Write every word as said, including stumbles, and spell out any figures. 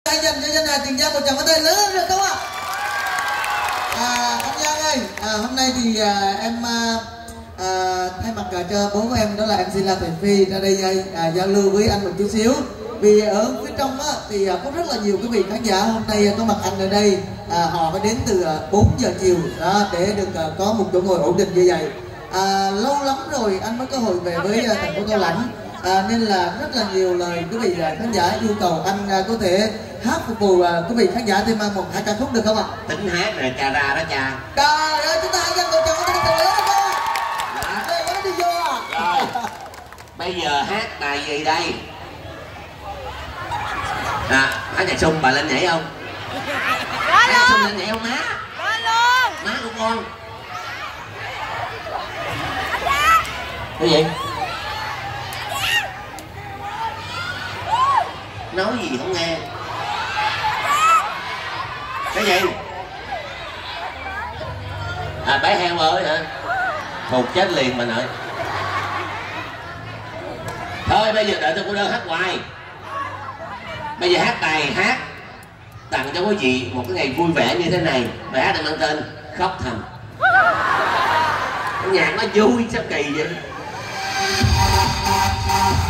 Hãy dành cho danh hài Tiền Giang một tràng pháo tay lớn được không ạ? À, anh Giang ơi, à, hôm nay thì à, em à, à, thay mặt à, cho bố của em đó là em xin La Thùy Phi ra đây à, giao lưu với anh một chút xíu. Vì ở phía trong á, thì à, có rất là nhiều quý vị khán giả hôm nay à, có mặt anh ở đây, à, họ phải đến từ à, bốn giờ chiều đó để được à, có một chỗ ngồi ổn định như vậy. À, lâu lắm rồi anh mới có hội về với à, thành phố Cao Lãnh. À, nên là rất là nhiều lời quý vị khán giả yêu cầu anh à, có thể hát phục vụ à, quý vị khán giả thêm một hai ca khúc được không ạ? Tính hát rồi cha ra đó cha. Trời ơi, chúng ta hãy dành một tràng pháo tay thật lớn không ạ? Đây có đi vô à? Rồi, bây giờ hát bài gì đây? À, hát nhạc sung bà lên nhảy không? Hát nhạc sung lên nhảy không má? Má của con. Cái gì? Nói gì không nghe. Cái gì? À, bé heo ơi hả? Thuộc chết liền mình ơi. Thôi bây giờ đợi tôi cô đơn hát hoài. Bây giờ hát bài hát tặng cho quý vị một cái ngày vui vẻ như thế này. Bài hát này mang tên Khóc Thầm. Nhạc nó vui sao kỳ vậy?